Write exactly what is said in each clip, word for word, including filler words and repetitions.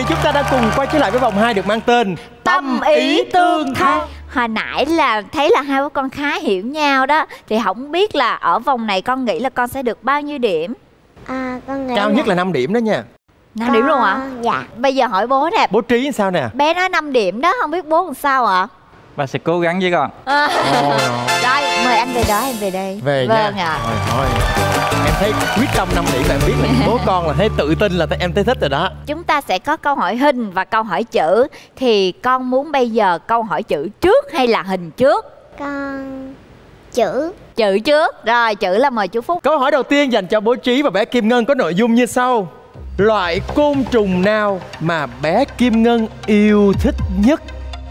chúng ta đang cùng quay trở lại với vòng hai được mang tên Tâm ý tương thông. Hồi nãy là thấy là hai bố con khá hiểu nhau đó. Thì không biết là ở vòng này con nghĩ là con sẽ được bao nhiêu điểm? À, con nghĩ cao là... nhất là năm điểm đó nha. năm điểm luôn hả? Dạ. Bây giờ hỏi bố nè. Bố Trí sao nè? Bé nói năm điểm đó, không biết bố làm sao ạ? Ba sẽ cố gắng với con. À. Rồi, mời anh về đó, em về đây. Về vâng nha. ạ. Thôi, thôi. Em thấy quyết tâm năm điểm là em biết là bố con là thấy tự tin là em thấy thích rồi đó. Chúng ta sẽ có câu hỏi hình và câu hỏi chữ. Thì con muốn bây giờ câu hỏi chữ trước hay là hình trước? Con... chữ. Chữ trước. Rồi, chữ là mời chú Phúc. Câu hỏi đầu tiên dành cho bố Trí và bé Kim Ngân có nội dung như sau. Loại côn trùng nào mà bé Kim Ngân yêu thích nhất?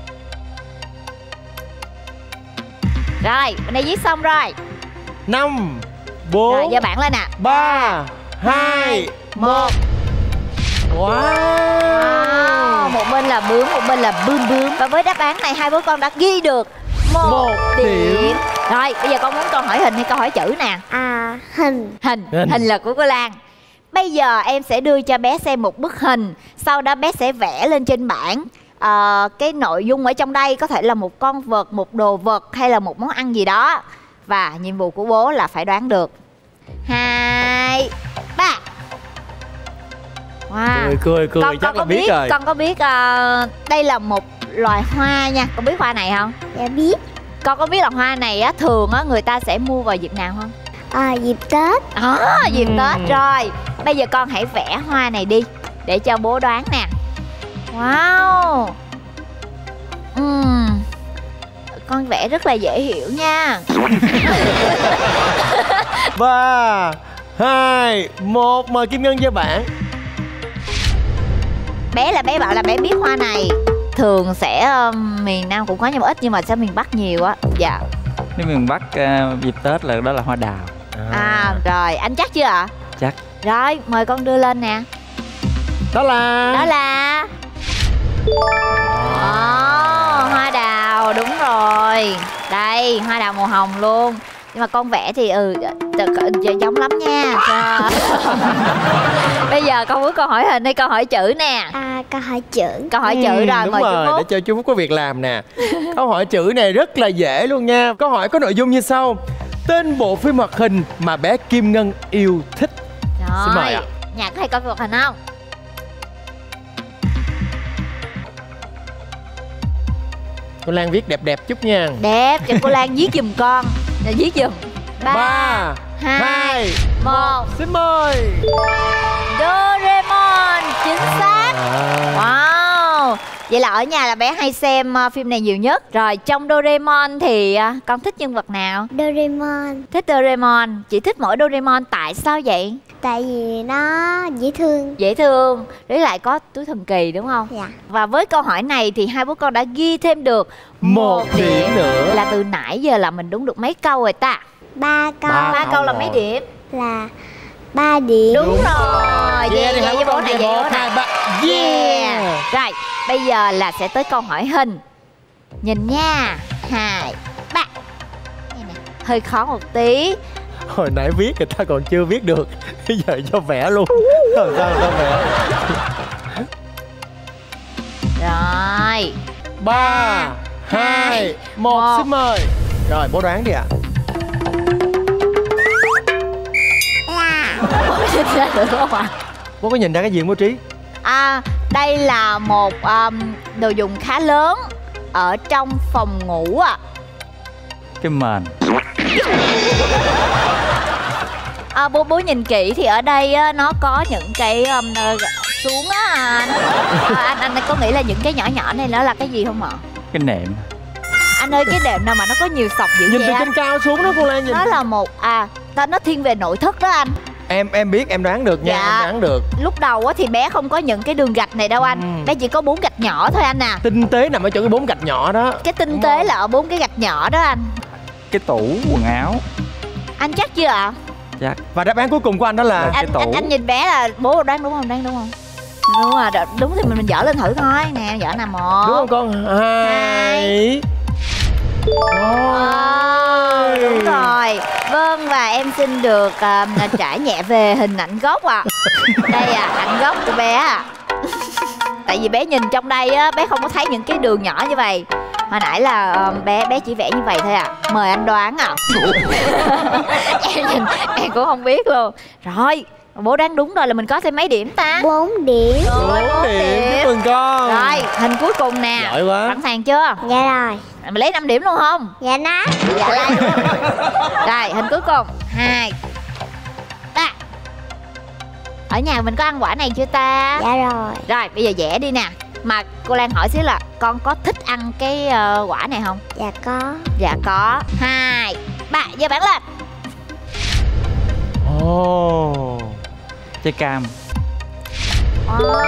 Rồi, bên đây viết xong rồi. Năm, bốn, Rồi, giơ bảng lên nè. ba, hai, một. Wow. Wow. Một bên là bướm, một bên là bướm bướm. Và với đáp án này hai bố con đã ghi được một, một điểm. điểm. Rồi, bây giờ con muốn câu hỏi hình hay câu hỏi chữ nè? À, hình. Hình. Hình. Hình là của cô Lan. Bây giờ em sẽ đưa cho bé xem một bức hình. Sau đó bé sẽ vẽ lên trên bảng. À, cái nội dung ở trong đây có thể là một con vật, một đồ vật hay là một món ăn gì đó. Và nhiệm vụ của bố là phải đoán được. Hai, ba. Wow. Cười cười cười con, chắc con là có biết, biết rồi. Con có biết uh, đây là một loài hoa nha. Con biết hoa này không? Dạ biết. Con có biết là hoa này á, thường á, người ta sẽ mua vào dịp nào không? À, dịp Tết. À, dịp Uhm. Tết rồi. Bây giờ con hãy vẽ hoa này đi để cho bố đoán nè. Wow. Uhm. Con vẽ rất là dễ hiểu nha. Ba, hai, một. Mời Kim Ngân giơ bảng. Bé là bé bảo là bé biết hoa này. Thường sẽ um, miền Nam cũng có nhưng mà ít, nhưng mà sẽ miền Bắc nhiều á. Dạ. Nếu miền Bắc uh, dịp Tết là đó là hoa đào. À rồi, anh chắc chưa ạ? Chắc. Rồi, mời con đưa lên nè. Đó là... Đó là... Ồ, hoa đào, đúng rồi. Đây, hoa đào màu hồng luôn. Nhưng mà con vẽ thì ừ giống lắm nha. Bây giờ con muốn câu hỏi hình hay câu hỏi chữ nè? À, câu hỏi chữ. Câu hỏi ừ, chữ rồi, đúng mời rồi, chú Phúc. để cho chú Phúc có việc làm nè. Câu hỏi chữ này rất là dễ luôn nha. Câu hỏi có nội dung như sau. Tên bộ phim hoạt hình mà bé Kim Ngân yêu thích. Rồi, xin mời ạ. Nhạc có hay coi phim hoạt hình không? Cô Lan viết đẹp đẹp chút nha. Đẹp, cho cô Lan viết giùm con. Rồi viết giùm. Ba, hai, một. xin mời. Doraemon, chính xác. À. Wow. Vậy là ở nhà là bé hay xem uh, phim này nhiều nhất. Rồi trong Doraemon thì uh, con thích nhân vật nào? Doraemon. Thích Doraemon. Chị thích mỗi Doraemon tại sao vậy? Tại vì nó dễ thương. Dễ thương. Với lại có túi thần kỳ đúng không? Dạ. Và với câu hỏi này thì hai bố con đã ghi thêm được Một điểm nữa. Là từ nãy giờ là mình đúng được mấy câu rồi ta? Ba câu. Ba Ba câu câu là rồi. mấy điểm? Là ba điểm. Đúng, Đúng rồi. Yeah, Yeah, đi, yeah, hai với bố bố con này, về với bố một, hai, này. ba. Yeah. Rồi, bây giờ là sẽ tới câu hỏi hình. Nhìn nha. Hai, ba. Đây nè, hơi khó một tí. Hồi nãy viết người ta còn chưa viết được. Bây giờ cho vẽ luôn. Rồi sao người ta vẽ. Rồi. Ba, hai, một. một. Xin mời. Rồi bố đoán đi ạ. Bố nhìn ra được không ạ? Bố có nhìn ra cái gì không bố Trí? À, đây là một um, đồ dùng khá lớn ở trong phòng ngủ ạ. À. Cái mền. À, bố bố nhìn kỹ thì ở đây á, nó có những cái um, xuống á anh. À, anh anh có nghĩ là những cái nhỏ nhỏ này nó là cái gì không ạ? Cái nệm. Anh ơi, cái đệm nào mà nó có nhiều sọc dữ Nhìn vậy từ anh? trên cao xuống đó cô Lan nhìn. Nó là một à ta nó thiên về nội thất đó anh. Em em biết em đoán được nha. Dạ. Em đoán được. Lúc đầu á thì bé không có những cái đường gạch này đâu anh. Ừ. Bé chỉ có bốn gạch nhỏ thôi anh à. Tinh tế nằm ở chỗ cái bốn gạch nhỏ đó. Cái tinh Đúng tế không? là ở bốn cái gạch nhỏ đó anh. Cái tủ quần áo. Anh chắc chưa ạ? Chắc. Và đáp án cuối cùng của anh đó là Cái Anh, tủ. anh anh nhìn bé là bố đoán đúng không? Đoán đúng không? Đúng rồi, đ- đúng thì mình mình dở lên thử thôi. Nè, dở nào một. đúng không con? Hai. À, đúng rồi. Vâng, và em xin được uh, trải nhẹ về hình ảnh gốc ạ. À. Đây à, ảnh gốc của bé ạ. À. Tại vì bé nhìn trong đây á, bé không có thấy những cái đường nhỏ như vậy. Hồi nãy là uh, bé bé chỉ vẽ như vậy thôi à. Mời anh đoán à. Em nhìn em cũng không biết luôn. Rồi bố đoán đúng rồi, là mình có thêm mấy điểm ta? Bốn điểm. Bốn điểm, chúc mừng con. Rồi hình cuối cùng nè. Giỏi quá. Sẵn sàng chưa? Dạ rồi. Mình lấy năm điểm luôn không? Dạ nó. Dạ lấy. Rồi hình cuối cùng. Hai ba. Ở nhà mình có ăn quả này chưa ta? Dạ rồi. Rồi bây giờ vẽ đi nè. Mà cô Lan hỏi xíu là con có thích ăn cái uh, quả này không? Dạ có. Dạ có. Hai ba, giơ bảng lên. Ồ. Trái cam. Wow.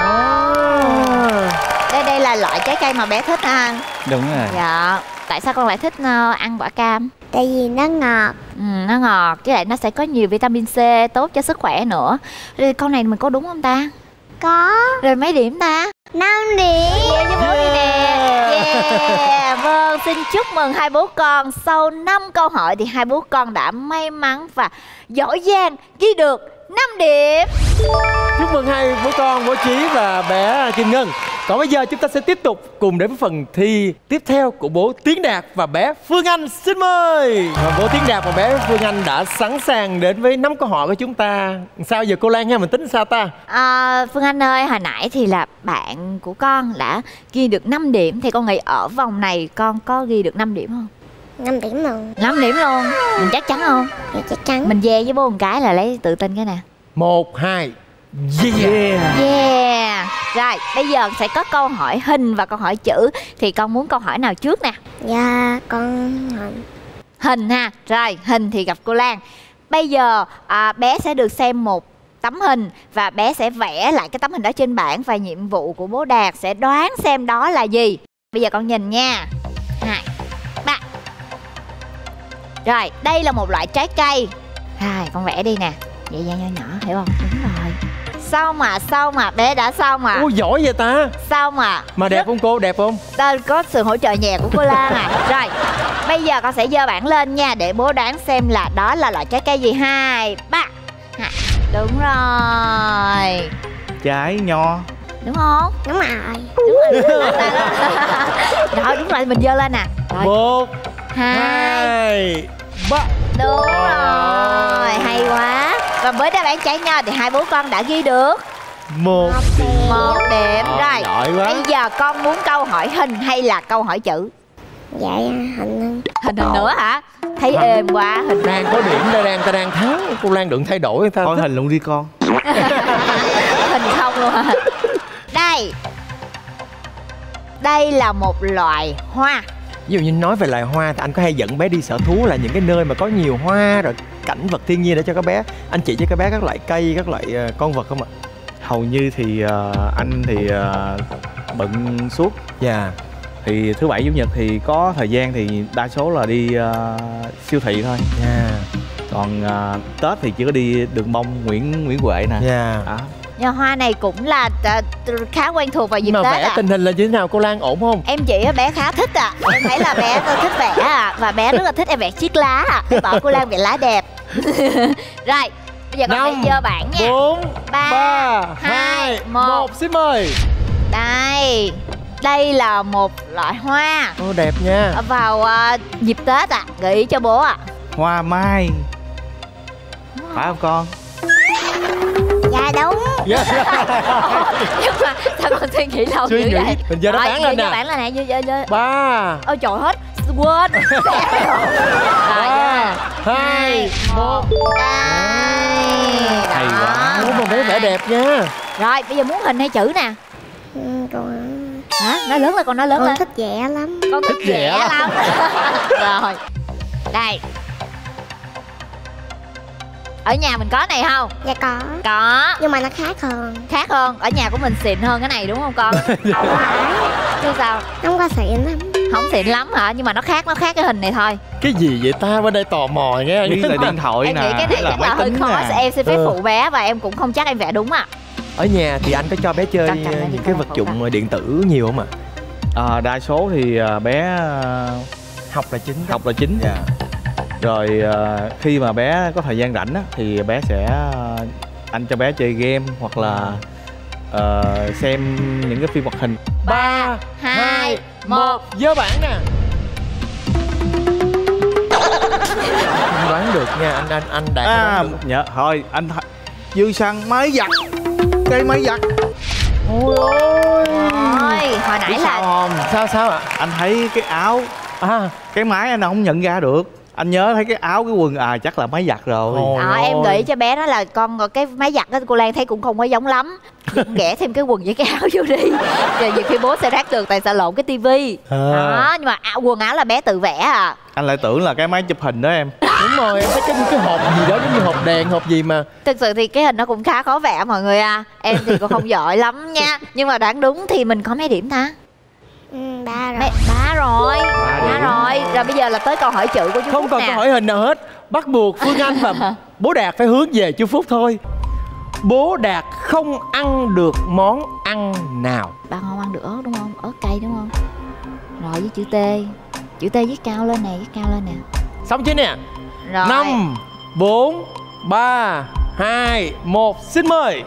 Đây đây là loại trái cây mà bé thích hả anh? Đúng rồi. Dạ. Tại sao con lại thích uh, ăn quả cam? Tại vì nó ngọt. Ừ, nó ngọt, với lại nó sẽ có nhiều vitamin C tốt cho sức khỏe nữa. Rồi con này mình có đúng không ta? Có. Rồi mấy điểm ta? Năm điểm. Yeah, cho bố đi nè. Yeah. Vâng, xin chúc mừng hai bố con. Sau năm câu hỏi thì hai bố con đã may mắn và giỏi giang ghi được năm điểm. Chúc mừng hai bố con, bố Chí và bé Kim Ngân. Còn bây giờ chúng ta sẽ tiếp tục cùng đến với phần thi tiếp theo của bố Tiến Đạt và bé Phương Anh. Xin mời. Và bố Tiến Đạt và bé Phương Anh đã sẵn sàng đến với năm câu hỏi của chúng ta. Sao giờ cô Lan nha, mình tính sao ta? À, Phương Anh ơi, hồi nãy thì là bạn của con đã ghi được năm điểm. Thì con nghĩ ở vòng này con có ghi được năm điểm không? Năm điểm luôn. năm điểm luôn. Mình chắc chắn không? Dạ chắc chắn. Mình ve với bố một cái là lấy tự tin cái nè. Một, hai. Yeah. Yeah. Rồi, bây giờ sẽ có câu hỏi hình và câu hỏi chữ. Thì con muốn câu hỏi nào trước nè? Dạ con hỏi. Hình ha. Rồi, hình thì gặp cô Lan. Bây giờ à, bé sẽ được xem một tấm hình và bé sẽ vẽ lại cái tấm hình đó trên bảng. Và nhiệm vụ của bố Đạt sẽ đoán xem đó là gì. Bây giờ con nhìn nha. Hai ba. Rồi, đây là một loại trái cây. Rồi, con vẽ đi nè. Vậy nhỏ nhỏ nhỏ, hiểu không? Đúng rồi. Xong mà, xong mà, bé đã xong mà. Ôi giỏi vậy ta. Xong mà. Mà đẹp không cô, đẹp không? Ta có sự hỗ trợ nhẹ của cô Lan à. Rồi, bây giờ con sẽ giơ bảng lên nha. Để bố đoán xem là đó là loại trái cây gì. Hai ba. Hai. Đúng rồi. Trái nho. Đúng không? Đúng rồi. Đúng rồi, đúng rồi. Rồi, đúng rồi, mình giơ lên nè. Rồi. Một, Hai. hai, ba. Đúng rồi, hay quá. Và với đáp án trái nho thì hai bố con đã ghi được Một điểm. một điểm. Ờ, Rồi, giỏi quá. bây giờ con muốn câu hỏi hình hay là câu hỏi chữ? Dạ hình. Hình hình nữa hả? Thấy êm quá. Hình Đang có điểm đây, đang ta đang thắng. Cô Lan đừng thay đổi ta. Thôi hình luôn đi con. hình không luôn hả? Đây. Đây là một loại hoa. Ví dụ như nói về loài hoa thì anh có hay dẫn bé đi sở thú là những cái nơi mà có nhiều hoa rồi cảnh vật thiên nhiên để cho các bé, anh chỉ cho các bé các loại cây, các loại uh, con vật không ạ? Hầu như thì uh, anh thì uh, bận suốt. Dạ. Yeah. Thì thứ bảy chủ nhật thì có thời gian thì đa số là đi uh, siêu thị thôi. Dạ. Yeah. Còn uh, Tết thì chỉ có đi đường Mông, Nguyễn Nguyễn Huệ nè. Dạ. Yeah. Đó. Nhà hoa này cũng là uh, khá quen thuộc vào dịp mà Tết vẽ à. tình hình là như thế nào cô Lan, ổn không? Em chị bé khá thích à. Em thấy là bé thích vẽ à. Và bé rất là thích em vẽ chiếc lá à. Em bảo cô Lan vẽ lá đẹp. Rồi, bây giờ con sẽ giơ bảng nha. Bốn, Ba, ba, hai, hai, một. một. Xin mời. Đây. Đây là một loại hoa. Ô đẹp nha. Vào uh, dịp Tết à. Gợi ý cho bố à. Hoa mai. Phải không con? Dạ đúng. Yeah. Nhưng mà sao con suy nghĩ lâu Suy dữ nghĩ. vậy? Mình giơ đáp án lên nè. Giơ bảng lên nè. Giơ, giơ, giơ. Ba, Ôi trời hết. Quên. ba, hai, một. Đây. Hay quá. Ủa mà bé vẽ đẹp nha. Rồi bây giờ muốn hình hay chữ nè? Ừ, con Hả? Nói lớn lên, con nói lớn con lên. thích vẽ lắm. Con thích vẽ vẽ lắm. Rồi. Đây. Ở nhà mình có này không? Dạ có. Có. Nhưng mà nó khác hơn. Khác hơn. Ở nhà của mình xịn hơn cái này đúng không con? Không phải. Chứ sao? Không có xịn lắm. Không xịn lắm hả? Nhưng mà nó khác, nó khác cái hình này thôi. Cái gì vậy ta, bên đây tò mò nghe. Biết là điện thoại Em nè, nghĩ cái này hay là chắc máy là hơi tính khó. nè. Em xin phép Ừ. phụ bé và em cũng không chắc em vẽ đúng à. Ở nhà thì anh có cho bé chơi Căng căng lên đi, những cái con vật phụ dụng điện tử nhiều không ạ? À, đa số thì uh, bé uh, Học là chính. học là chính. Dạ. Rồi uh, khi mà bé có thời gian rảnh á, thì bé sẽ uh, anh cho bé chơi game hoặc là ờ, xem những cái phim hoạt hình. Ba, hai, một, giơ bảng nè. Không đoán được nha, anh anh anh Đạt. À, nhớ thôi anh th- Dư Xăng máy giặt, cây máy giặt. Ôi ôi. Ôi, hồi nãy Biết là sao không? Sao sao ạ? Anh thấy cái áo, À, cái máy anh không nhận ra được. Anh nhớ thấy cái áo cái quần à chắc là máy giặt rồi. Ôi Ờ, em ôi. nghĩ cho bé đó là con cái máy giặt đó, cô Lan thấy cũng không có giống lắm. Cũng ghẻ thêm cái quần với cái áo vô đi. Rồi nhiều khi bố sẽ rác được tại sợ lộn cái tivi. À. Đó, nhưng mà áo, quần áo là bé tự vẽ à. Anh lại tưởng là cái máy chụp hình đó em. Đúng rồi, em thấy cái cái hộp gì đó giống như hộp đèn, hộp gì mà. Thực sự thì cái hình nó cũng khá khó vẽ mọi người à. Em thì cũng không giỏi lắm nha. Nhưng mà đoán đúng thì mình có mấy điểm ta? Ừ, ba rồi. Mấy, ba rồi. Ba Ba điểm. rồi. Rồi bây giờ là tới câu hỏi chữ của chú Không Phúc cần nè. câu hỏi hình nào hết. Bắt buộc Phương Anh và bố Đạt phải hướng về chú Phúc thôi. Bố Đạt không ăn được món ăn nào? Ba không ăn được ớt đúng không? Ớt cay đúng không? Rồi với chữ T. Chữ T viết cao lên nè, viết cao lên nè. Xong chưa nè? Rồi. Năm, bốn, ba, hai, một, xin mời.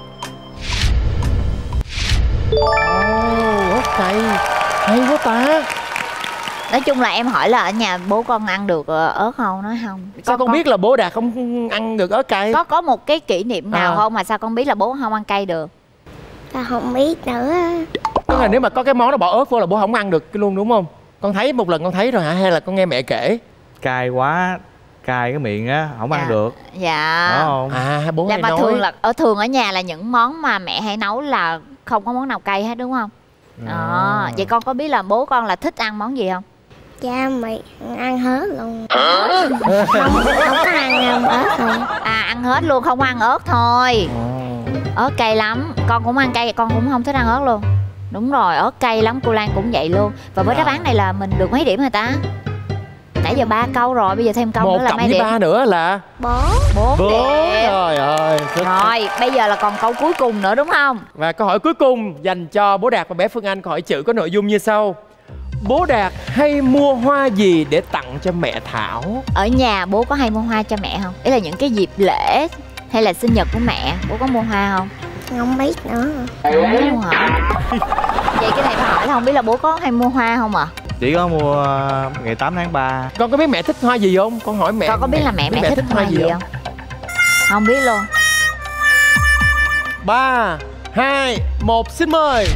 Ồ, ớt cay. Hay quá ta. Nói chung là em hỏi là ở nhà bố con ăn được ờ, ớt không? Nói không. Sao con biết là bố Đạt không ăn được ớt cay? Có có một cái kỷ niệm nào À. không mà sao con biết là bố không ăn cay được? Ta không biết nữa. Tức là nếu mà có cái món đó bỏ ớt vô là bố không ăn được cái luôn đúng không? Con thấy một lần con thấy rồi hả? Hay là con nghe mẹ kể? Cay quá, cay cái miệng á, không ăn Dạ. được. Dạ. Đúng không? À, bố Dạ, hay mà nói. thường là ở thường ở nhà là những món mà mẹ hay nấu là không có món nào cay hết đúng không? Đó. Vậy con có biết là bố con là thích ăn món gì không? Cha mày ăn hết luôn. Không, không có ăn um, ớt luôn. À, ăn hết luôn, không ăn ớt thôi. Ớt cay lắm. Con cũng ăn cay, con cũng không thích ăn ớt luôn. Đúng rồi, ớt cay lắm, cô Lan cũng vậy luôn. Và với đáp án này là mình được mấy điểm rồi ta? Nãy giờ ba câu rồi, bây giờ thêm câu Một nữa là cộng mấy với điểm? ba nữa là Bố. Bốn bốn. điểm. Trời ơi. Rồi, bây giờ là còn câu cuối cùng nữa đúng không? Và câu hỏi cuối cùng dành cho bố Đạt và bé Phương Anh. Câu hỏi chữ có nội dung như sau. Bố Đạt hay mua hoa gì để tặng cho mẹ Thảo? Ở nhà bố có hay mua hoa cho mẹ không? Ý là những cái dịp lễ hay là sinh nhật của mẹ, bố có mua hoa không? Không biết nữa. Không biết luôn hả? Vậy cái này phải hỏi là không biết là bố có hay mua hoa không ạ? À? Chỉ có mua ờ, ngày tám tháng ba. Con có biết mẹ thích hoa gì không? Con hỏi mẹ. Con có biết là mẹ mẹ, thích, hoa gì không? Không biết luôn. Ba, hai, một, xin mời.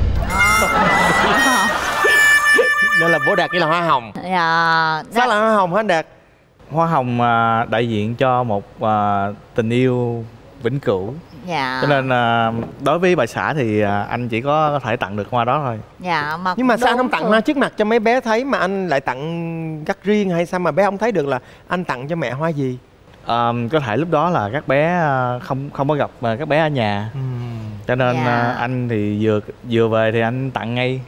Nên là bố Đạt nghĩ là hoa hồng. Dạ. Sao là hoa hồng hả anh Đạt? Hoa hồng à, đại diện cho một à, tình yêu vĩnh cửu. Dạ. Cho nên à, đối với bà xã thì à, anh chỉ có thể tặng được hoa đó thôi. Dạ mà Nhưng mà sao anh đúng không tặng thường. hoa trước mặt cho mấy bé thấy mà anh lại tặng gắt riêng, hay sao mà bé không thấy được là anh tặng cho mẹ hoa gì? À, có thể lúc đó là các bé à, không không có gặp à, các bé ở nhà. Cho nên Dạ. à, anh thì vừa vừa về thì anh tặng ngay.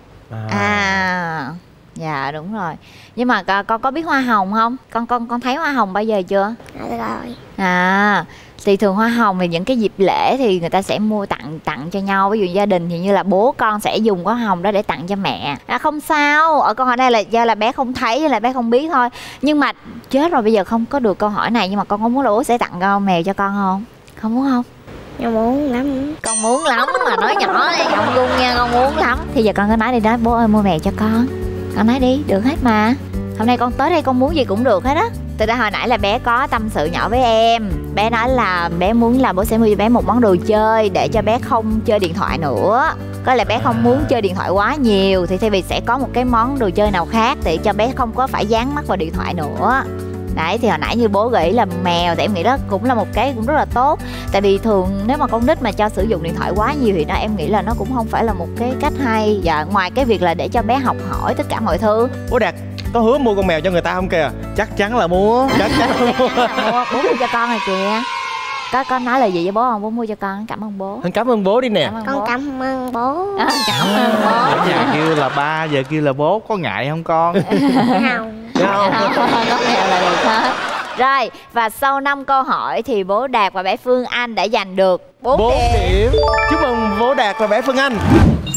À. Dạ đúng rồi. Nhưng mà con, con có biết hoa hồng không? Con con con thấy hoa hồng bao giờ chưa? Rồi, rồi. À, thì thường hoa hồng thì những cái dịp lễ thì người ta sẽ mua tặng tặng cho nhau. Ví dụ gia đình thì như là bố con sẽ dùng hoa hồng đó để tặng cho mẹ. À không sao, ở câu hỏi đây là do là bé không thấy hay là bé không biết thôi. Nhưng mà chết rồi, bây giờ không có được câu hỏi này. Nhưng mà con có muốn là bố sẽ tặng con mèo cho con không? Không muốn không? Con muốn lắm. Con muốn lắm mà nói nhỏ đi, không gung nha, con muốn lắm. Thì giờ con cứ nói đi đó, bố ơi mua mèo cho con. Con nói đi, được hết mà. Hôm nay con tới đây con muốn gì cũng được hết á. Từ đó hồi nãy là bé có tâm sự nhỏ với em. Bé nói là bé muốn là bố sẽ mua cho bé một món đồ chơi để cho bé không chơi điện thoại nữa. Có lẽ bé không muốn chơi điện thoại quá nhiều, thì thay vì sẽ có một cái món đồ chơi nào khác để cho bé không có phải dán mắt vào điện thoại nữa. Đấy, thì hồi nãy như bố gợi ý là mèo, thì em nghĩ đó cũng là một cái cũng rất là tốt. Tại vì thường nếu mà con nít mà cho sử dụng điện thoại quá nhiều thì nó em nghĩ là nó cũng không phải là một cái cách hay. Và ngoài cái việc là để cho bé học hỏi tất cả mọi thứ. Bố Đạt có hứa mua con mèo cho người ta không kìa? Chắc chắn là mua. Chắc chắn là mua. Mua, bố mua cho con rồi kìa. Có có nói là gì với bố không? Bố mua cho con, cảm ơn bố. Anh cảm ơn bố đi nè. Cảm ơn Con bố. cảm ơn bố. À, cảm ơn bố. Ở nhà kêu là ba, giờ kêu là bố, có ngại không con? Không. Không, có mèo là được hết. Rồi, và sau năm câu hỏi thì bố Đạt và bé Phương Anh đã giành được bốn bốn điểm. điểm. Chúc mừng bố Đạt và bé Phương Anh.